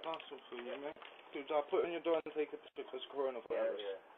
parcel for you, mate. Dude, I'll put it on your door and take it because coronavirus. Yeah.